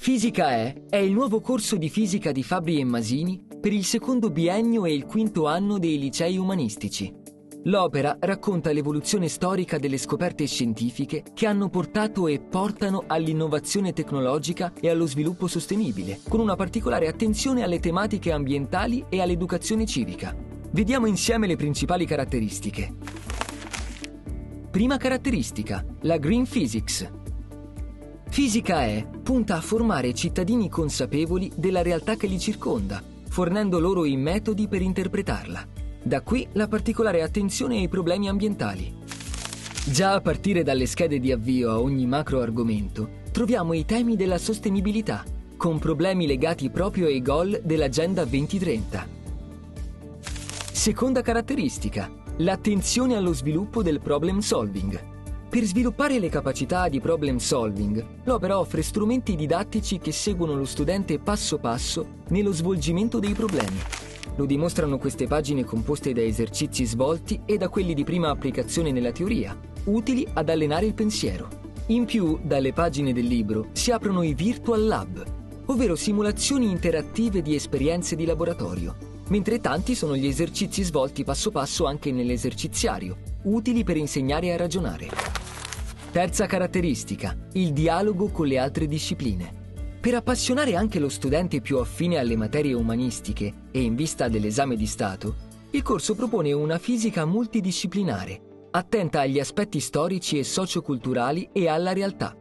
Fisica è il nuovo corso di fisica di Fabbri e Masini per il secondo biennio e il quinto anno dei licei umanistici. L'opera racconta l'evoluzione storica delle scoperte scientifiche che hanno portato e portano all'innovazione tecnologica e allo sviluppo sostenibile, con una particolare attenzione alle tematiche ambientali e all'educazione civica. Vediamo insieme le principali caratteristiche. Prima caratteristica, la Green Physics. Fisica punta a formare cittadini consapevoli della realtà che li circonda, fornendo loro i metodi per interpretarla. Da qui la particolare attenzione ai problemi ambientali. Già a partire dalle schede di avvio a ogni macro argomento, troviamo i temi della sostenibilità, con problemi legati proprio ai goal dell'Agenda 2030. Seconda caratteristica, l'attenzione allo sviluppo del problem solving. Per sviluppare le capacità di problem solving, l'opera offre strumenti didattici che seguono lo studente passo passo nello svolgimento dei problemi. Lo dimostrano queste pagine composte da esercizi svolti e da quelli di prima applicazione nella teoria, utili ad allenare il pensiero. In più, dalle pagine del libro si aprono i Virtual Lab, ovvero simulazioni interattive di esperienze di laboratorio, mentre tanti sono gli esercizi svolti passo passo anche nell'eserciziario, utili per insegnare a ragionare. Terza caratteristica, il dialogo con le altre discipline. Per appassionare anche lo studente più affine alle materie umanistiche e in vista dell'esame di Stato, il corso propone una fisica multidisciplinare, attenta agli aspetti storici e socioculturali e alla realtà.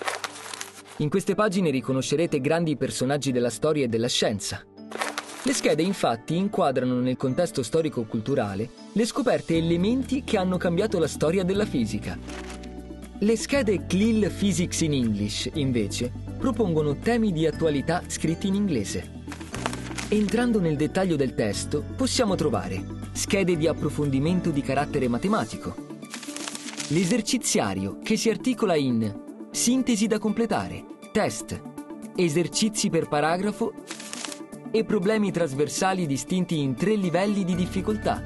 In queste pagine riconoscerete grandi personaggi della storia e della scienza. Le schede infatti inquadrano nel contesto storico-culturale le scoperte e elementi che hanno cambiato la storia della fisica. Le schede CLIL Physics in English, invece, propongono temi di attualità scritti in inglese. Entrando nel dettaglio del testo, possiamo trovare schede di approfondimento di carattere matematico, l'eserciziario che si articola in sintesi da completare, test, esercizi per paragrafo e problemi trasversali distinti in 3 livelli di difficoltà.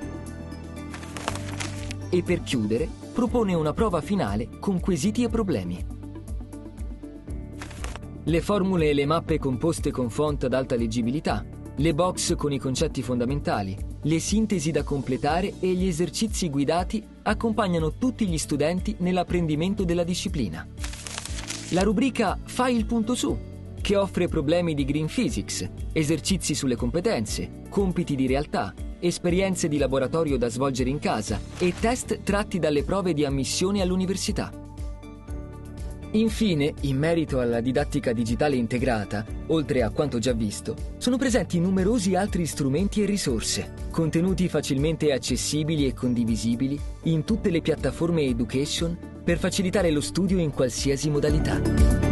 E per chiudere, propone una prova finale con quesiti e problemi. Le formule e le mappe composte con font ad alta leggibilità, le box con i concetti fondamentali, le sintesi da completare e gli esercizi guidati accompagnano tutti gli studenti nell'apprendimento della disciplina. La rubrica Fai il punto su, che offre problemi di Green Physics, esercizi sulle competenze, compiti di realtà, esperienze di laboratorio da svolgere in casa e test tratti dalle prove di ammissione all'università. Infine, in merito alla didattica digitale integrata, oltre a quanto già visto, sono presenti numerosi altri strumenti e risorse, contenuti facilmente accessibili e condivisibili in tutte le piattaforme education per facilitare lo studio in qualsiasi modalità.